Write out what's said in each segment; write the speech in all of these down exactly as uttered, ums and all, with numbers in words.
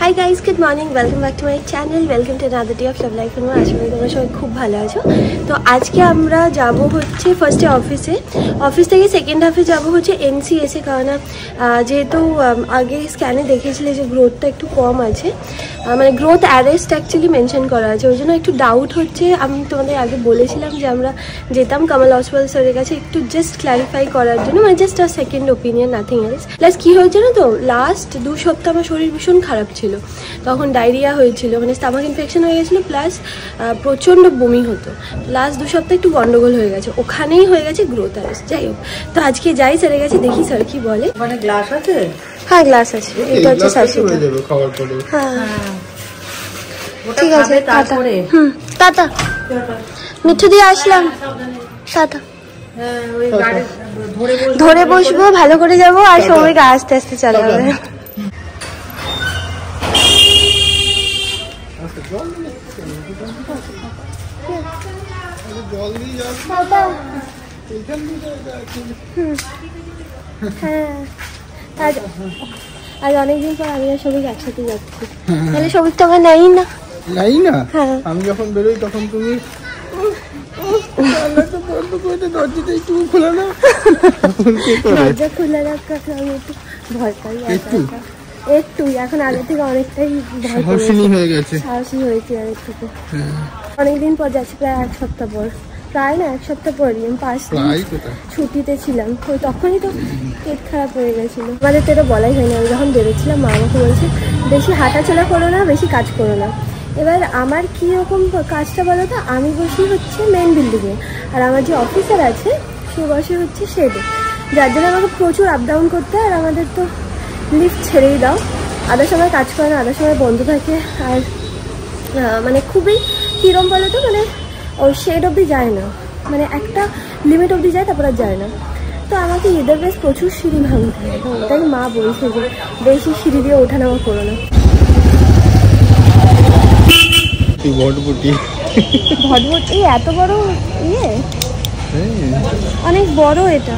High guys, good morning, welcome back to my channel, welcome to another day of love life. আমার আশা করি তোমরা সবাই খুব ভালো আছো। তো আজকে আমরা যাব হচ্ছে ফার্স্টে অফিসে, অফিস থেকে সেকেন্ড হাফে যাব হচ্ছে এনসিএসে। কারণ যেহেতু আগে স্ক্যানে দেখেছিলে যে গ্রোথটা একটু কম আছে, মানে গ্রোথ অ্যারেস্ট অ্যাকচুয়ালি মেনশন করা আছে, ওই জন্য একটু ডাউট হচ্ছে। আমি তোমাদের আগে বলেছিলাম যে আমরা যেতাম কামাল অসওয়াল স্যারের কাছে একটু জাস্ট ক্ল্যারিফাই করার জন্য, মানে just a second opinion, nothing else. Plus কী হয়েছে না, তো লাস্ট দু সপ্তাহ আমার শরীর ভীষণ খারাপ ছিল, তখন ডায়রিয়া হয়েছিল, মানে স্টামাক ইনফেকশন হয়ে গেছিলো, প্লাস প্রচণ্ড বমি হতো। লাস্ট দু সপ্তাহ একটু গন্ডগোল হয়ে গেছে, ওখানেই হয়ে গেছে গ্রোথ অ্যারেস্ট। যাই হোক, তো আজকে যাই স্যারের কাছে, দেখি স্যার কি বলে। মানে গ্লাস আছে? হ্যাঁ গ্লাস আছে, এটা হচ্ছে শাশুড়ি। হ্যাঁ ঠিক আছে, টাটা। হুম টাটা, মিঠু দিয়ে আসলাম, টাটা। ধরে বসবো, ভালো করে যাবো, আর সময়কে আস্তে আস্তে চালাবে। হ্যাঁ আজ অনেকদিন পর আমি আর সবিক একসাথে যাচ্ছি, তাহলে সবিক তো আমার নাই না নাই না আমি যখন বেরোই তখন তুমি দরজা খোলা রাখা, আমি একটু ভয় পাই একটু, এখন আগে থেকে অনেকটাই সাহসী হয়ে গেছে, সাহসী হয়েছি আগে থেকে। অনেকদিন পর যাচ্ছি, প্রায় এক সপ্তাহ পর, প্রায় না এক সপ্তাহ পরই। আমি পাঁচ ছুটিতে ছিলাম, ওই তখনই তো পেট খারাপ হয়ে গেছিলো। আমাদের তো এটা বলাই হয়নি। আমি যখন বেরোচ্ছিলাম মা আমাকে বলছে বেশি হাঁটাচলা করো না, বেশি কাজ করো না। এবার আমার কীরকম কাজটা বলো তো, আমি বসি হচ্ছে মেন বিল্ডিংয়ে, আর আমার যে অফিসার আছে সে বসে হচ্ছে শেডে, যার জন্য আমাকে প্রচুর আপ ডাউন করতে হয়। আর আমাদের তো লিফট ছেড়েই দাও, আধা সময় কাজ করে না, আধা সময় বন্ধ থাকে। আর মানে খুবই কীরকম বলো তো, মানে ওই শেড অবধি যায় না, মানে একটা লিমিট অবধি যায়, তারপর আর যায় না। তো আমাকে ঈদের বেশ প্রচুর সিঁড়ি ভাঙতে হয়, তাই মা বলছে যে বেশি সিঁড়ি দিয়ে ওঠানামা করো না। ভটভটি ভটভটি এত বড় ইয়ে, অনেক বড় এটা।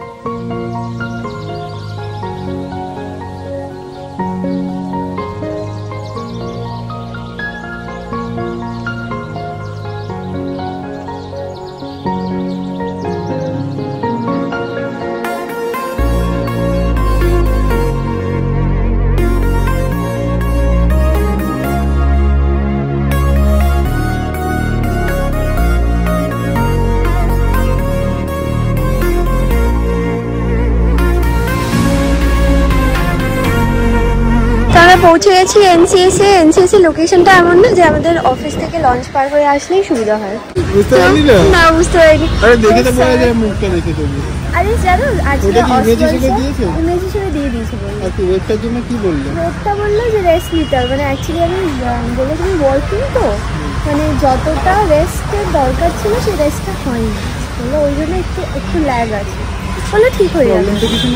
পৌঁছে গেছি এনসিএসে। এনসিএস এর লোকেশনটা এমন না যে আমাদের অফিস থেকে লঞ্চ পার হয়ে আসলেই সুবিধা হয়। বুঝতে পারলি না? না বুঝতে পারিনি। আরে দেখে তো বলা যায়, মুখটা দেখে তো। আরে জানো আজকে ইমেজিশনে দিয়েছে, ইমেজিশনে দিয়ে দিয়েছে বললো। আর ওয়েটটার জন্য কি বললো? ওয়েটটা বললো যে রেস্ট নিতে হবে, মানে অ্যাকচুয়ালি আমি বলে তুমি ওয়ার্কিং তো, মানে যতটা রেস্টের দরকার ছিল সেই রেস্টটা হয়নি, বললো ওই জন্য একটু একটু ল্যাগ আছে। বললো ঠিক হয়ে যাবে, বললো ঠিক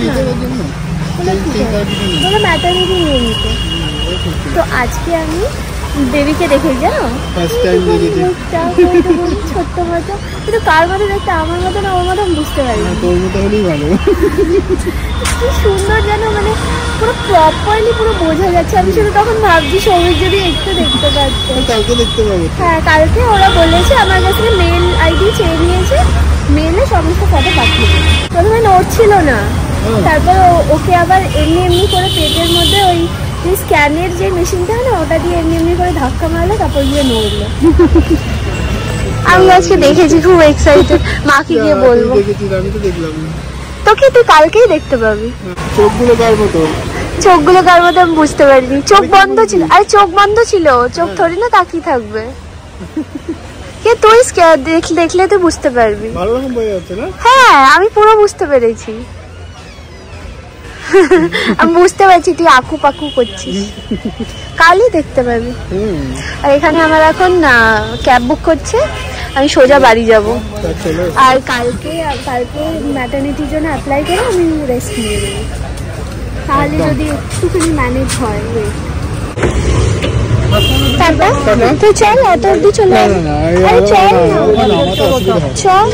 আছে, বললো ম্যাটারনিটি নিয়ে নিতে। তো আজকে আমি বেবিকে দেখেই জানো ছোট্ট মতো, কিন্তু কার মতো দেখতে, আমার মতো না ওর মতো বুঝতে পারি না, তোর মতো হলেই ভালো। কি সুন্দর জানো, মানে পুরো প্রপারলি পুরো বোঝা যাচ্ছে। আমি শুধু তখন ভাবছি সৌমিক যদি একটু দেখতে পারতো। কালকে দেখতে পাবো। হ্যাঁ কালকে ওরা বলেছে, আমার কাছে মেল আইডি চেয়ে নিয়েছে, মেলে সমস্ত ফটো পাঠিয়ে। প্রথমে নড়ছিল না, তারপর ওকে আবার এমনি এমনি করে পেটের মধ্যে ওই যে স্ক্যানের যে মেশিনটা না, ওটা দিয়ে এমনি এমনি করে ধাক্কা মারলো, তারপর গিয়ে নড়লো। আমি আজকে দেখেছি, খুব এক্সাইটেড। মাকে গিয়ে বলবো। আমি তো দেখলাম। তোকে তুই কালকেই দেখতে পাবি। চোখগুলো কার মতো? চোখগুলো কার মতো আমি বুঝতে পারিনি, চোখ বন্ধ ছিল। আরে চোখ বন্ধ ছিল, চোখ থোড়ি না তাকিয়ে থাকবে। কে তুই দেখলে তুই বুঝতে পারবি। ভালো রকম বোঝা যাচ্ছে না? হ্যাঁ আমি পুরো বুঝতে পেরেছি, আমি বুঝতে পারছি তুই আকু পাকু করছিস, কালই দেখতে পাবি। আর এখানে আমার এখন ক্যাব বুক করছে, আমি সোজা বাড়ি যাব। আর কালকে কালকে ম্যাটারনিটির জন্য অ্যাপ্লাই করে আমি রেস্ট নিয়ে নেব, তাহলে যদি একটুখানি ম্যানেজ হয়। তো চল অত অব্দি চলে, আরে চল চল।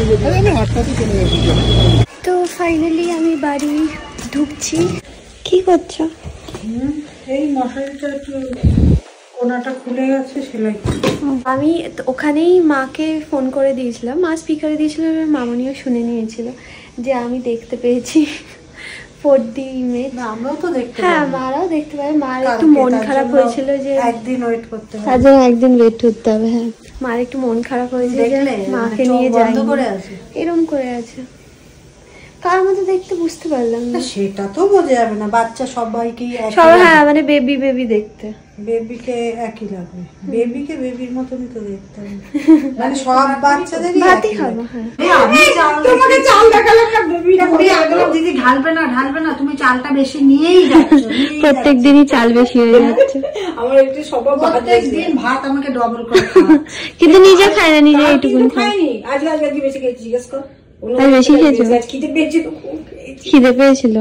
তো ফাইনালি আমি বাড়ি ঢুকছি। কি করছো? এই মশারিটা একটু কোনাটা খুলে গেছে, সেলাই। আমি ওখানেই মাকে ফোন করে দিয়েছিলাম, মা স্পিকারে দিয়েছিল, মামনিও শুনে নিয়েছিল যে আমি দেখতে পেয়েছি ফোর ডি ইমেজ। আমরাও তো দেখতে, হ্যাঁ মারাও দেখতে পাবে। মার একটু মন খারাপ হয়েছিল যে একদিন ওয়েট করতে হবে, তার জন্য একদিন ওয়েট করতে হবে। হ্যাঁ মার একটু মন খারাপ হয়েছে যে মাকে নিয়ে যাই, এরকম করে আছে। কার মধ্যে দেখতে বুঝতে পারলাম না, সেটা তো বোঝা যাবে না। বাচ্চা সবাইকে সবাই, হ্যাঁ মানে বেবি বেবি দেখতে, বেবিকে একই লাগবে, বেবিকে বেবির মতনই তো দেখতে হবে, মানে সব বাচ্চাদেরই ভাতই খাবো। হ্যাঁ আমি তোমাকে চাল দেখালাম না, বেবিটা করে আগলাম, দিদি ঢালবে না ঢালবে না, তুমি চালটা বেশি নিয়েই যাচ্ছ, প্রত্যেক দিনই চাল বেশি হয়ে যাচ্ছে। আমার একটু স্বভাব, প্রত্যেক দিন ভাত আমাকে ডবল করে খাওয়া, কিন্তু নিজে খায় না, নিজে এইটুকুন খাইনি। আজ আজ কি বেশি খেয়েছি জিজ্ঞেস কর, বেশি খেয়েছো? খিদে পেয়েছিল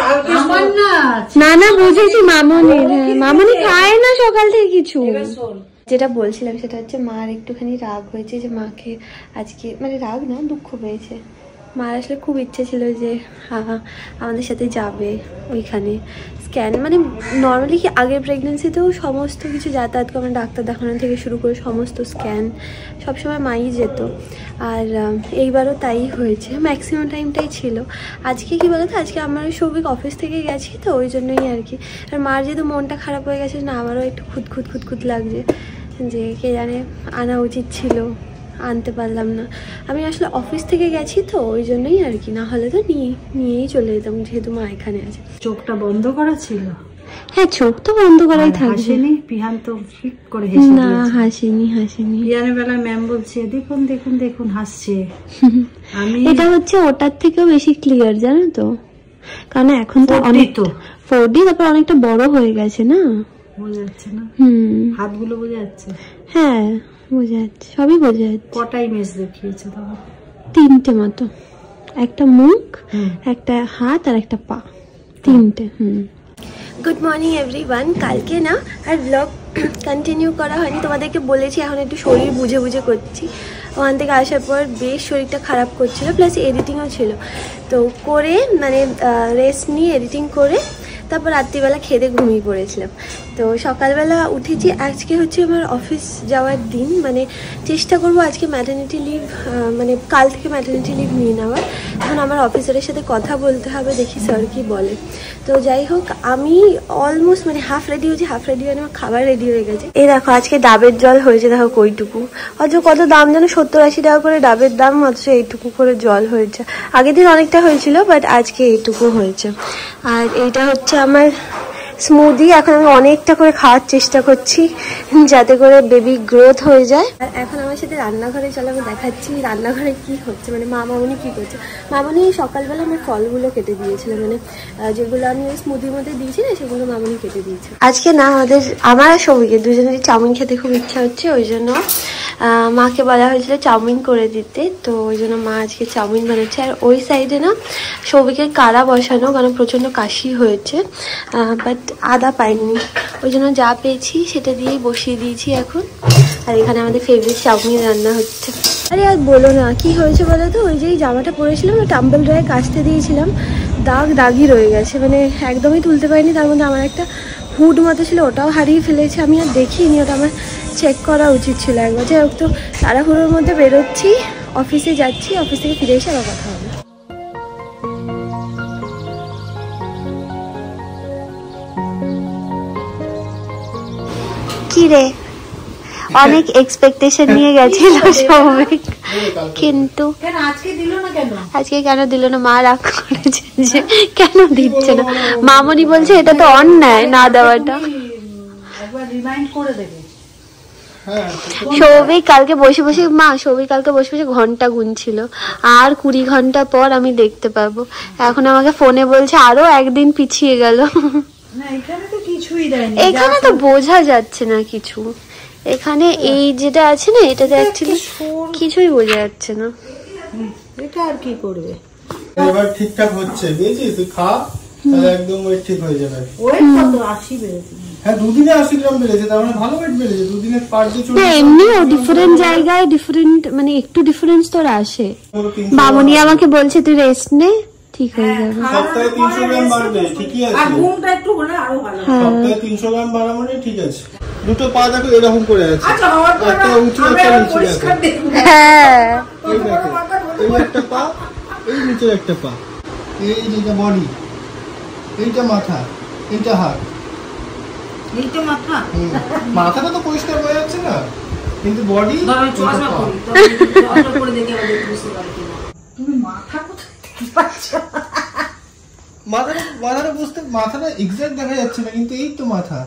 না? না বুঝেছি মামনি, হ্যাঁ মামনি খায় না সকাল থেকে কিছু। যেটা বলছিলাম সেটা হচ্ছে মার একটুখানি রাগ হয়েছে যে মাকে আজকে, মানে রাগ না, দুঃখ পেয়েছে। মার আসলে খুব ইচ্ছে ছিল যে আমাদের সাথে যাবে ওইখানে স্ক্যান, মানে নর্মালি কি আগের প্রেগনেন্সিতেও সমস্ত কিছু যাতায়াত করে, ডাক্তার দেখানো থেকে শুরু করে সমস্ত স্ক্যান সবসময় মাই যেত, আর এইবারও তাই হয়েছে, ম্যাক্সিমাম টাইমটাই ছিল। আজকে কি বলতো, আজকে আমার সৌভিক অফিস থেকে গেছি তো ওই জন্যই আর কি। আর মার যেহেতু মনটা খারাপ হয়ে গেছে না, আমারও একটু খুঁতখুত খুঁতখুত লাগছে যে কে জানে আনা উচিত ছিল, আনতে পারলাম না। আমি আসলে অফিস থেকে গেছি তো ওই জন্যই আর কি, না হলে তো নিয়ে নিয়েই চলে যেতাম যেহেতু মা এখানে আছে। চোখটা বন্ধ করা ছিল? হ্যাঁ চোখ তো বন্ধ করাই থাকবে। হাসেনি পিহান তো ঠিক করে হেসে না, হাসেনি হাসেনি। পিহানের বেলায় ম্যাম বলছে দেখুন দেখুন দেখুন হাসছে। আমি এটা হচ্ছে ওটার থেকেও বেশি ক্লিয়ার জানো তো, কারণ এখন তো অনেক তো ফোর ডি, তারপর অনেকটা বড় হয়ে গেছে না, বোঝা যাচ্ছে না? হুম হাতগুলো বোঝা যাচ্ছে? হ্যাঁ বোঝা যাচ্ছে, সবই বোঝা যাচ্ছে। কটা ইমেজ দেখিয়েছে তখন? তিনটে মতো, একটা মুখ, একটা হাত আর একটা পা, তিনটে। Hmm good morning everyone. কালকে না আর ব্লগ কন্টিনিউ করা হয়নি, তোমাদেরকে বলেছি এখন একটু শরীর বুঝে বুঝে করছি। ওখান থেকে আসার পর বেশ শরীরটা খারাপ করছিল, প্লাস এডিটিংও ছিল, তো করে মানে রেস্ট নিয়ে এডিটিং করে তারপর রাত্রিবেলা খেতে ঘুমিয়ে পড়েছিলাম। তো সকালবেলা উঠেছি, আজকে হচ্ছে আমার অফিস যাওয়ার দিন, মানে চেষ্টা করব আজকে ম্যাটারনিটি লিভ, মানে কাল থেকে ম্যাটারনিটি লিভ নিয়ে নেওয়ার। এখন আমার অফিসারের সাথে কথা বলতে হবে, দেখি স্যার কি বলে। তো যাই হোক আমি অলমোস্ট মানে হাফ রেডি হয়েছি, হাফ রেডি হয়ে আমার খাবার রেডি হয়ে গেছে। এই দেখো আজকে ডাবের জল হয়েছে, দেখো কইটুকু, অথচ কত দাম জানো, সত্তর আশি টাকা করে ডাবের দাম, অথচ এইটুকু করে জল হয়েছে। আগের দিন অনেকটা হয়েছিল বাট আজকে এইটুকু হয়েছে। আর এইটা হচ্ছে আমার স্মুদি, এখন আমি অনেকটা করে খাওয়ার চেষ্টা করছি যাতে করে বেবি গ্রোথ হয়ে যায়। আর এখন আমার সাথে রান্নাঘরে চলো আমি দেখাচ্ছি রান্নাঘরে কি হচ্ছে, মানে মা মামনি কি করছে। মামনি সকালবেলা আমার ফলগুলো কেটে দিয়েছিল, মানে যেগুলো আমি ওই স্মুদির মধ্যে দিয়েছি না সেগুলো মামনি কেটে দিয়েছে। আজকে না আমাদের আমার আর সৌভিকের দুজনেরই চাউমিন খেতে খুব ইচ্ছা হচ্ছে, ওই জন্য মাকে বলা হয়েছিল চাউমিন করে দিতে, তো ওই জন্য মা আজকে চাউমিন বানাচ্ছে। আর ওই সাইডে না সৌভিকের কাড়া বসানো, কারণ প্রচণ্ড কাশি হয়েছে, বাট আদা পাইনি, ওই জন্য যা পেয়েছি সেটা দিয়েই বসিয়ে দিয়েছি এখন। আর এখানে আমাদের ফেভারিট চাউমিন রান্না হচ্ছে। আরে আর বলো না কি হয়েছে বলো তো, ওই যে জামাটা পরেছিলাম না টাম্বল ড্রায়ে কাচতে দিয়েছিলাম, দাগ দাগই রয়ে গেছে, মানে একদমই তুলতে পারিনি। তার মধ্যে আমার একটা হুড মতো ছিল, ওটাও হারিয়ে ফেলেছে, আমি আর দেখিনি, ওটা আমার চেক করা উচিত ছিল একবার। যাই হোক, তো তাড়াহুড়োর মধ্যে বেরোচ্ছি, অফিসে যাচ্ছি, অফিস থেকে ফিরে এসে আবার কথা হবে। কি রে অনেক এক্সপেকটেশন নিয়ে গেছিল সৌভিক, কিন্তু আজকে কেন দিল না? মা রাগ করেছে যে কেন দিচ্ছে না, মামনি বলছে এটা তো অন্যায় না দেওয়াটা। সৌভিক কালকে বসে বসে মা সৌভিক কালকে বসে বসে ঘন্টা গুনছিল, আর কুড়ি ঘন্টা পর আমি দেখতে পাবো। এখন আমাকে ফোনে বলছে আরো একদিন পিছিয়ে গেল। এখানে তো বোঝা যাচ্ছে না কিছু, এখানে এই যেটা আছে না এটাতে অ্যাকচুয়ালি কিছুই বোঝা যাচ্ছে না। এটা আর কি করবে, এবার ঠিকঠাক হচ্ছে বুঝেছিস, তুই খা তাহলে একদম ওয়েট ঠিক হয়ে যাবে। ওয়েট কত? আশি বেড়েছে। হ্যাঁ দুদিনে আশি গ্রাম বেড়েছে, তার মানে ভালো ওয়েট বেড়েছে দুদিনে। পার ডে চলে না এমনিও ডিফারেন্ট জায়গায় ডিফারেন্ট, মানে একটু ডিফারেন্স তোর আসে। মামনি আমাকে বলছে তুই রেস্ট নে, ঠিক হয়ে যাবে। সপ্তাহে তিনশো গ্রাম বাড়বে, ঠিকই আছে। আর ঘুমটা একটু হলে আরো ভালো। সপ্তাহে তিনশো গ্রাম বাড়া মানে ঠিক আছে। দুটো পা দেখো এরকম করে আছে, আচ্ছা একটা উঁচু একটা নিচু দেখো। হ্যাঁ এই দেখো, এই একটা পা, এই নিচের একটা পা, এই যেটা বডি, এইটা মাথা, এইটা হাত। এইটা মাথা, মাথাটা তো পরিষ্কার হয়ে যাচ্ছে না, কিন্তু বডি চশমা পরি তো চশমা পরে দেখে আমাদের বুঝতে পারি কিনা। তুমি মাথা কোথায় পাচ্ছ? মাথাটা মাথাটা বুঝতে, মাথাটা এক্সাক্ট দেখা যাচ্ছে না, কিন্তু এই তো মাথা।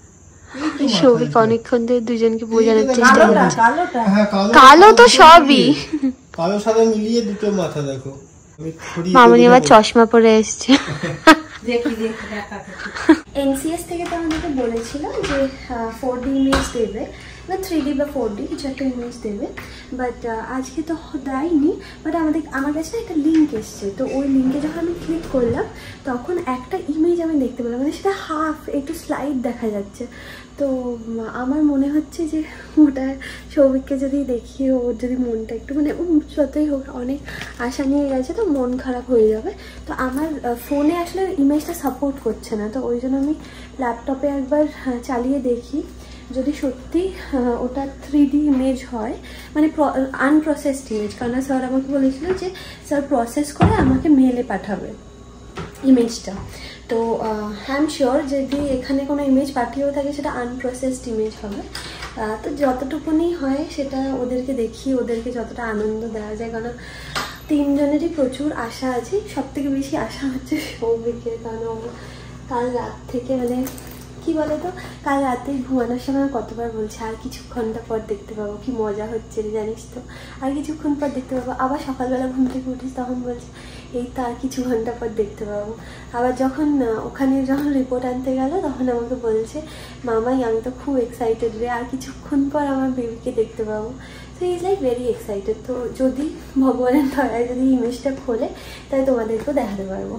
সৌভিক অনেকক্ষণ ধরে দুজনকে বোঝানোর চেষ্টা করছে। হ্যাঁ কালো তো সবই, কালো সাদা মিলিয়ে দুটো মাথা দেখো। মামনি আবার চশমা পরে এসছে। দেখি দেখি দেখা। এনসিএস থেকে তো আমাদেরকে বলেছিল যে ফোর ডি ইমেজ দেবে, না থ্রি ডি বা ফোর ডি কিছু একটা ইমেজ দেবে, বাট আজকে তো দেয়নি। বাট আমাদের আমার কাছে একটা লিঙ্ক এসছে, তো ওই লিঙ্কে যখন আমি ক্লিক করলাম তখন একটা ইমেজ আমি দেখতে পেলাম, মানে সেটা হাফ একটু স্লাইড দেখা যাচ্ছে। তো আমার মনে হচ্ছে যে ওটা সৌভিককে যদি দেখি, ওর যদি মনটা একটু মানে যতই হোক অনেক আশা নিয়ে গেছে, তো মন খারাপ হয়ে যাবে। তো আমার ফোনে আসলে ইমেজটা সাপোর্ট করছে না, তো ওই জন্য আমি ল্যাপটপে একবার চালিয়ে দেখি যদি সত্যি ওটা থ্রি ডি ইমেজ হয়, মানে আনপ্রসেসড ইমেজ। কারণ স্যার আমাকে বলেছিল যে স্যার প্রসেস করে আমাকে মেলে পাঠাবে ইমেজটা। তো আই এম শিওর যদি এখানে কোনো ইমেজ পাঠিয়েও থাকে সেটা আনপ্রসেসড ইমেজ হবে। তো যতটুকুনি হয় সেটা ওদেরকে দেখি, ওদেরকে যতটা আনন্দ দেওয়া যায়, কারণ তিনজনেরই প্রচুর আশা আছে। সব থেকে বেশি আশা হচ্ছে সৌভিকের, কারণ কাল রাত থেকে মানে কি বলতো, কাল রাতে ঘুমানোর সময় কতবার বলছে আর কিছুক্ষণটা পর দেখতে পাবো, কি মজা হচ্ছে রে জানিস তো, আর কিছুক্ষণ পর দেখতে পাবো। আবার সকালবেলা ঘুম থেকে উঠিস তখন বলছে এই তো আর কিছু ঘন্টা পর দেখতে পাবো। আবার যখন ওখানে যখন রিপোর্ট আনতে গেল তখন আমাকে বলছে মামাই আমি তো খুব এক্সাইটেড রে, আর কিছুক্ষণ পর আমার বেবিকে দেখতে পাবো। তো ইজ লাইক ভেরি এক্সাইটেড। তো যদি ভগবানের দয়ায় যদি ইমেজটা খোলে তাহলে তোমাদেরকেও দেখাতে পারবো।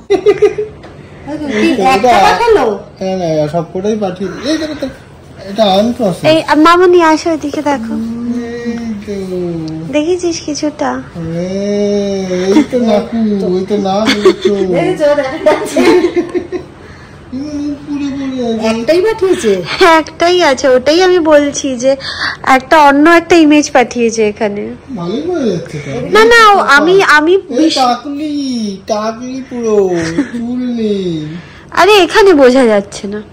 সবকটাই পাঠিয়ে এটা আনপ্রসেসড। এই মামনি আসো এদিকে দেখো, দেখেছিস কিছুটা? এই তো নাকু, ওই তো না একটাই পাঠিয়েছে, একটাই আছে, ওটাই আমি বলছি যে একটা অন্য একটা ইমেজ পাঠিয়েছে এখানে। না না আমি আমি টাকলি টাকলি পুরো চুল নেই। আরে এখানে বোঝা যাচ্ছে না,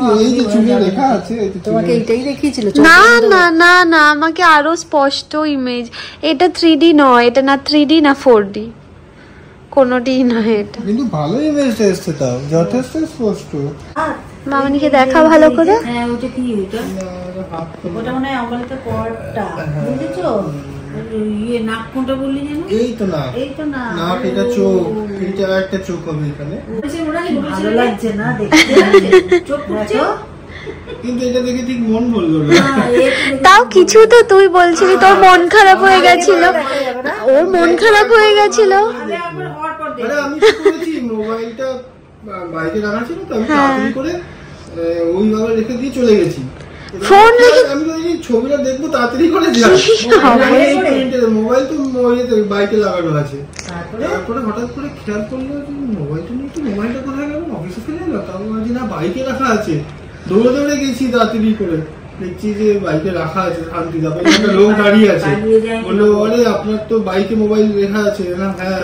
তোমাকে এইটাই দেখিয়েছিল? না না না না আমাকে আরো স্পষ্ট ইমেজ। এটা থ্রি ডি নয়, এটা না থ্রি ডি না ফোর ডি, কোনোটি নয় এটা। কিন্তু ভালো ইমেজটা এসছে, তাও যথেষ্ট স্পষ্ট। মামনিকে দেখা ভালো করে। হ্যাঁ ওটা কি, ওটা ওটা মনে হয় অঙ্গলিতে পরটা, বুঝেছো? ইয়ে নাক কোনটা বললি যেন? এই তো না, এই তো না, নাক এটা চোখ, এটা একটা চোখ হবে এখানে। ভালো লাগছে না দেখতে, চোখ পুরো। কিন্তু এটা দেখে ঠিক মন বললো না। তাও কিছু তো তুই বলছিলি তোর মন খারাপ হয়ে গেছিল, ওর মন খারাপ হয়ে গেছিল। আরে আমি কি করেছি, মোবাইলটা বাইরে রাখা ছিল তো, আমি তাড়াতাড়ি করে ওইভাবে রেখে দিয়ে চলে গেছি। ফোন রেখে আমি তো এই ছবিটা দেখবো তাড়াতাড়ি করে মোবাইল তো বাইকে লাগানো আছে। তারপরে হঠাৎ করে খেয়াল করলো মোবাইলটা নিয়ে, তো মোবাইলটা কোথায় গেল, অফিসে ফেলে এলো, তারপর না বাইকে রাখা আছে। দৌড়ে দৌড়ে গেছি তাড়াতাড়ি করে, দেখছি যে বাইকে রাখা আছে শান্তি। তারপরে একটা লোক দাঁড়িয়ে আছে, বললো আরে আপনার তো বাইকে মোবাইল রেখা আছে। হ্যাঁ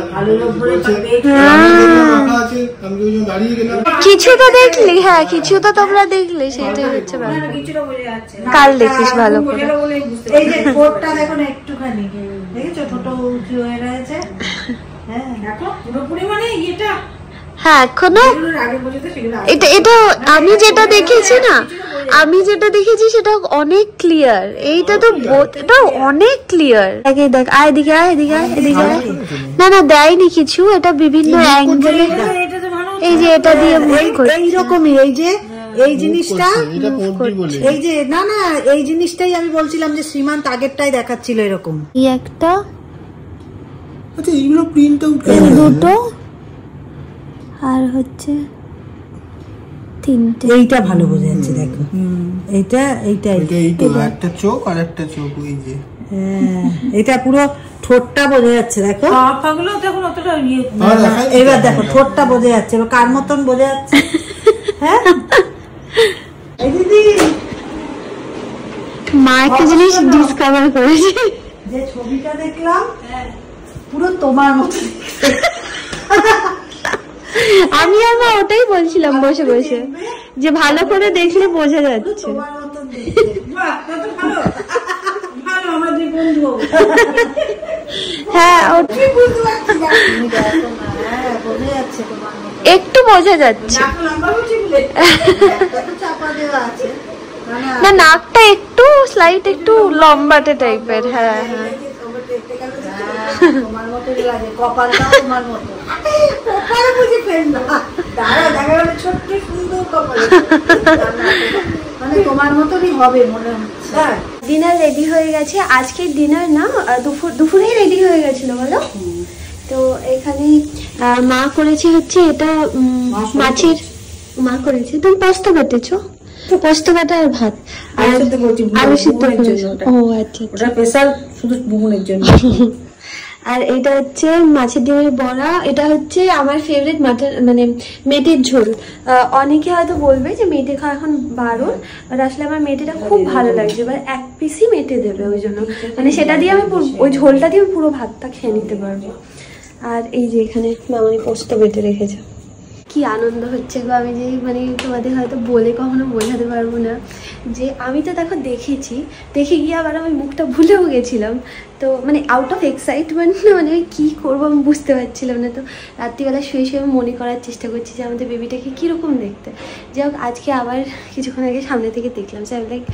রাখা আছে, আমি ওই জন্য দাঁড়িয়ে গেলাম। কিছু তো দেখলি, হ্যাঁ কিছু তো তোমরা দেখলে, সেটাই হচ্ছে ব্যাপার। কাল দেখিস ভালো করে। এই যে কোটটা দেখো না একটুখানি, দেখেছো ছোট উঁচু হয়ে রয়েছে। হ্যাঁ দেখো পুরোপুরি মানে এটা, হ্যাঁ এখনো এটা এটা আমি যেটা দেখেছি না, আমি যেটা দেখেছি সেটা অনেক ক্লিয়ার। এইটা তো এটা অনেক ক্লিয়ার। আগে দেখ, আয় এদিকে আয়, এদিকে আয়, এদিকে আয়। না না দেয়নি কিছু, এটা বিভিন্ন অ্যাঙ্গেলে, এই যে এটা দিয়ে মুভ করছে এইরকমই। এই যে এই জিনিসটা, এই যে না না এই জিনিসটাই আমি বলছিলাম যে শ্রীমান্ত আগেরটাই দেখাচ্ছিল এরকম। এই একটা, আচ্ছা এইগুলো প্রিন্ট আউট দুটো, আর হচ্ছে তিনটে। এইটা ভালো বোঝা যাচ্ছে দেখো, এইটা এইটা এইটা একটা চোখ আর একটা চোখ, ওই যে হ্যাঁ এটা পুরো ঠোঁটটা বোঝা যাচ্ছে, দেখো এবার দেখো ঠোঁটটা বোঝা যাচ্ছে, কার মতন বোঝা যাচ্ছে। হ্যাঁ দিদি মা একটা জিনিস ডিসকভার করেছে, যে ছবিটা দেখলাম পুরো তোমার মতো। আমি আর মা ওটাই বলছিলাম বসে বসে যে ভালো করে দেখলে বোঝা যাচ্ছে। হ্যাঁ একটু বোঝা যাচ্ছে, না নাকটা একটু স্লাইট একটু লম্বাটে টাইপের। হ্যাঁ হ্যাঁ তোমার মতো লাগে, কপালটাও তোমার মতো। ছোট্ট সুন্দর কপাল, মানে তোমার মতনই হবে মনে হচ্ছে। ডিনার রেডি হয়ে গেছে, আজকের ডিনার না দুপুর দুপুরেই রেডি হয়ে গেছিল বলো। তো এখানে মা করেছে হচ্ছে এটা মাছের, মা করেছে তুমি পোস্ত কাটেছো, তো পোস্ত কাটা আর ভাত আর আলু সিদ্ধ। ও আচ্ছা, ওটা স্পেশাল শুধু বুমনের জন্য। আর এটা হচ্ছে মাছের ডিমের বড়া, এটা হচ্ছে আমার ফেভারিট মাটন মানে মেটের ঝোল। অনেকে হয়তো বলবে যে মেটে খাওয়া এখন বারণ, বাট আসলে আমার মেটেটা খুব ভালো লাগছে, এবার এক পিসই মেটে দেবে, ওই জন্য মানে সেটা দিয়ে আমি ওই ঝোলটা দিয়ে পুরো ভাতটা খেয়ে নিতে পারবো। আর এই যে এখানে মামানি পোস্ত বেটে রেখেছে, কি আনন্দ হচ্ছে গো, আমি যে মানে তোমাদের হয়তো বলে কখনো বোঝাতে পারবো না যে আমি তো দেখো দেখেছি, দেখে গিয়ে আবার আমি মুখটা ভুলেও গেছিলাম। তো মানে আউট অফ এক্সাইটমেন্ট না, মানে ওই কী করবো আমি বুঝতে পারছিলাম না। তো রাত্রিবেলা শুয়ে শুয়ে আমি মনে করার চেষ্টা করছি যে আমাদের বেবিটাকে কীরকম দেখতে। যাই হোক আজকে আবার কিছুক্ষণ আগে সামনে থেকে দেখলাম, সে আমি লাইক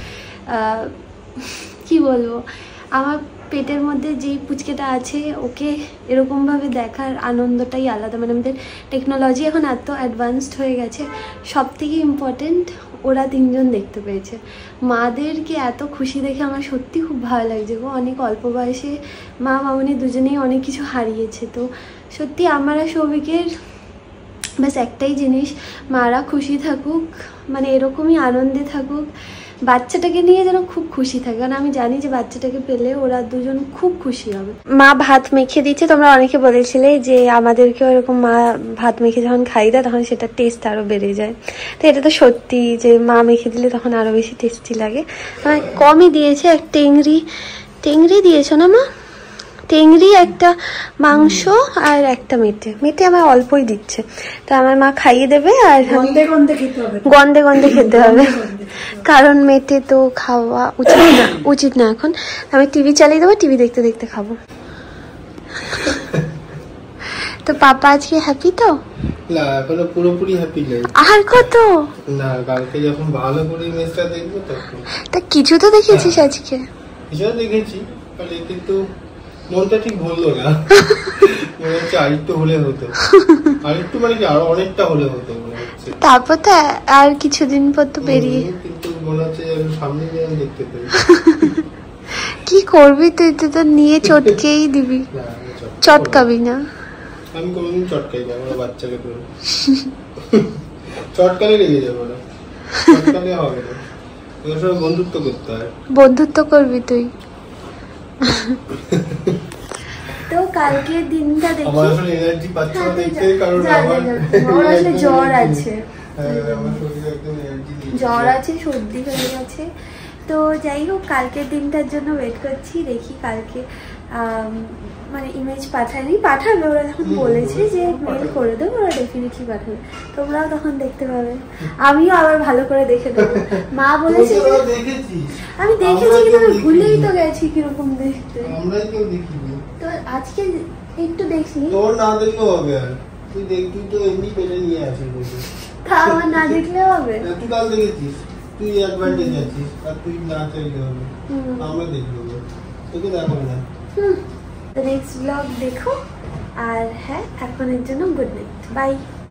কী বলবো, আমার পেটের মধ্যে যেই পুচকেটা আছে ওকে এরকমভাবে দেখার আনন্দটাই আলাদা। মানে আমাদের টেকনোলজি এখন এত অ্যাডভান্সড হয়ে গেছে, সব থেকে ইম্পর্টেন্ট ওরা তিনজন দেখতে পেয়েছে। মাদেরকে এত খুশি দেখে আমার সত্যি খুব ভালো লাগছে গো। অনেক অল্প বয়সে মা মামনি দুজনেই অনেক কিছু হারিয়েছে, তো সত্যি আমার আর সৌভিকের ব্যাস একটাই জিনিস, মারা খুশি থাকুক, মানে এরকমই আনন্দে থাকুক, বাচ্চাটাকে নিয়ে যেন খুব খুশি থাকে, কারণ আমি জানি যে বাচ্চাটাকে পেলে ওরা দুজন খুব খুশি হবে। মা ভাত মেখে দিচ্ছে, তোমরা অনেকে বলেছিলে যে আমাদেরকেও এরকম মা ভাত মেখে যখন খাই দেয় তখন সেটা টেস্ট আরও বেড়ে যায়। তো এটা তো সত্যি যে মা মেখে দিলে তখন আরও বেশি টেস্টি লাগে। মানে কমই দিয়েছে, এক টেংরি টেংরি দিয়েছো না মা, টেংরি একটা মাংস আর একটা মেটে, মেটে আমার অল্পই দিচ্ছে, তো আমার মা খাইয়ে দেবে। আর গন্ধে গন্ধে খেতে হবে, গন্ধে গন্ধে খেতে হবে, কারণ মেটে তো খাওয়া উচিত না, উচিত না। এখন আমি টিভি চালিয়ে দেবো, টিভি দেখতে দেখতে খাবো। তো পাপা আজকে হ্যাপি তো? না এখনো পুরোপুরি হ্যাপি নেই। আর কত না, কালকে যখন ভালো করে ম্যাচটা দেখবো তখন। তা কিছু তো দেখেছিস আজকে? কিছু দেখেছি, কিন্তু মনটা ঠিক ভুললো না, মনে হচ্ছে আরেকটু হলে হতো, আরেকটু মানে কি আরো অনেকটা হলে হতো মনে হচ্ছে। তারপর তো আর কিছুদিন পর তো বেরিয়ে, কিন্তু মনে হচ্ছে সামনে যেন দেখতে পাই। কি করবি তুই, তুই তো নিয়ে চটকেই দিবি, চটকাবি না। আমি কোনোদিন চটকাই না, আমার বাচ্চাকে ধরে চটকালে লেগে যাবো না, চটকালে হবে না, ওর সঙ্গে বন্ধুত্ব করতে হয়। বন্ধুত্ব করবি তুই? তো কালকের দিনটা দেখি আমার আসলে এনার্জি পাচ্ছি না দেখতে, কারণ আমার আসলে জ্বর আছে, আমার শরীরে একদম এনার্জি নেই, জ্বর আছে, সর্দি হয়ে গেছে। তো যাই হোক কালকের দিনটার জন্য ওয়েট করছি, দেখি কালকে মানে ইমেজ পাঠায়নি, পাঠাবে ওরা যখন বলেছে যে মেল করে দেবো, ওরা ডেফিনেটলি পাঠাবে, তোমরাও তখন দেখতে পাবে, আমিও আবার ভালো করে দেখে দেবো। মা বলেছে আমি দেখেছি কিন্তু আমি ভুলেই তো গেছি কিরকম দেখতে, আমরাই কেউ দেখিনি। তো আজকে একটু দেখি, তোর না দেখলেও হবে, আর তুই দেখবি তো এমনি পেলে নিয়ে আসিস, তা আমার না দেখলে হবে? তুই কাল দেখেছিস, তুই অ্যাডভান্টেজ আছিস, আর তুই না চাইলে হবে, আমরা দেখবো, তোকে দেখাবো না। হুম, নেক্সট ব্লগ দেখো, আর হ্যাঁ এখনের জন্য গুড নাইট, বাই।